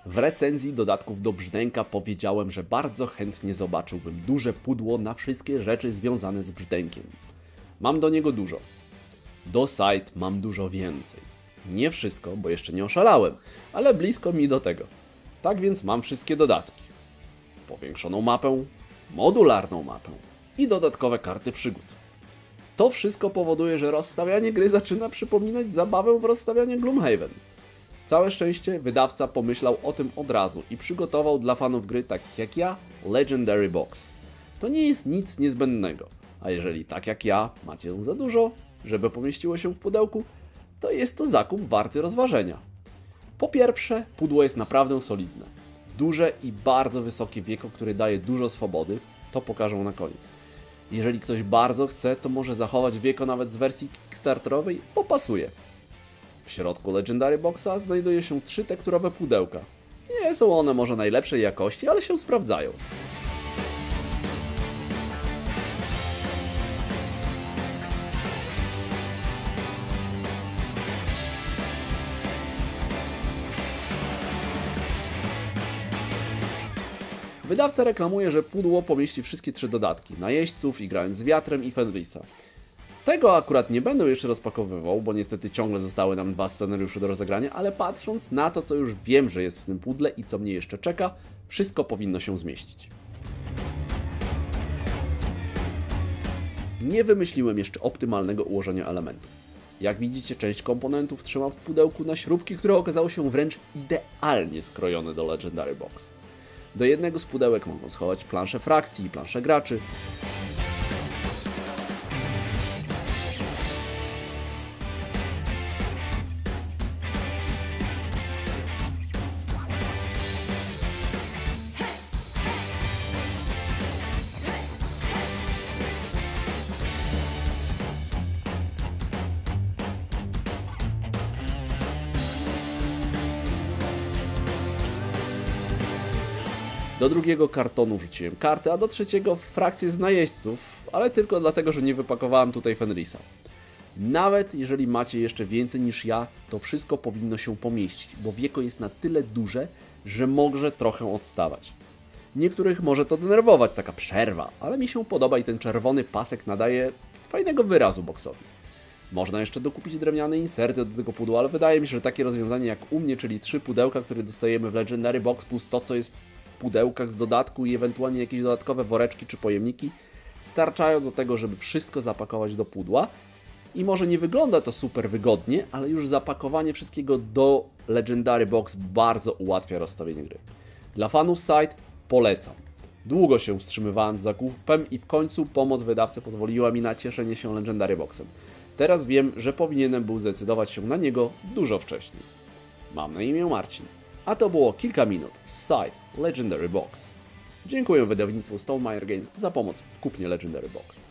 W recenzji dodatków do Brzdęka powiedziałem, że bardzo chętnie zobaczyłbym duże pudło na wszystkie rzeczy związane z Brzdękiem. Mam do niego dużo. Do Scythe mam dużo więcej. Nie wszystko, bo jeszcze nie oszalałem, ale blisko mi do tego. Tak więc mam wszystkie dodatki. Powiększoną mapę, modularną mapę i dodatkowe karty przygód. To wszystko powoduje, że rozstawianie gry zaczyna przypominać zabawę w rozstawianie Gloomhaven. Całe szczęście wydawca pomyślał o tym od razu i przygotował dla fanów gry takich jak ja Legendary Box. To nie jest nic niezbędnego, a jeżeli tak jak ja macie za dużo, żeby pomieściło się w pudełku, to jest to zakup warty rozważenia. Po pierwsze, pudło jest naprawdę solidne. Duże i bardzo wysokie wieko, które daje dużo swobody, to pokażę na koniec. Jeżeli ktoś bardzo chce, to może zachować wieko nawet z wersji kickstarterowej, bo pasuje. W środku Legendary Boxa znajduje się 3 tekturowe pudełka. Nie są one może najlepszej jakości, ale się sprawdzają. Wydawca reklamuje, że pudło pomieści wszystkie 3 dodatki, najeźdźców, Igrając z wiatrem i Fenrisa. Tego akurat nie będę jeszcze rozpakowywał, bo niestety ciągle zostały nam 2 scenariusze do rozegrania, ale patrząc na to, co już wiem, że jest w tym pudle i co mnie jeszcze czeka, wszystko powinno się zmieścić. Nie wymyśliłem jeszcze optymalnego ułożenia elementów. Jak widzicie, część komponentów trzymam w pudełku na śrubki, które okazały się wręcz idealnie skrojone do Legendary Box. Do jednego z pudełek mogą schować plansze frakcji i plansze graczy. Do drugiego kartonu wrzuciłem karty, a do trzeciego frakcję z najeźdźców, ale tylko dlatego, że nie wypakowałem tutaj Fenrisa. Nawet jeżeli macie jeszcze więcej niż ja, to wszystko powinno się pomieścić, bo wieko jest na tyle duże, że może trochę odstawać. Niektórych może to denerwować, taka przerwa, ale mi się podoba i ten czerwony pasek nadaje fajnego wyrazu boksowi. Można jeszcze dokupić drewniane inserty do tego pudła, ale wydaje mi się, że takie rozwiązanie jak u mnie, czyli 3 pudełka, które dostajemy w Legendary Box plus to, co jest w pudełkach z dodatku i ewentualnie jakieś dodatkowe woreczki czy pojemniki, starczają do tego, żeby wszystko zapakować do pudła. I może nie wygląda to super wygodnie, ale już zapakowanie wszystkiego do Legendary Box bardzo ułatwia rozstawienie gry. Dla fanów Scythe polecam. Długo się wstrzymywałem z zakupem i w końcu pomoc wydawcy pozwoliła mi na cieszenie się Legendary Boxem. Teraz wiem, że powinienem był zdecydować się na niego dużo wcześniej. Mam na imię Marcin, a to było kilka minut z Scythe Legendary Box. Dziękuję wydawnictwu Stonemaier Games za pomoc w kupnie Legendary Box.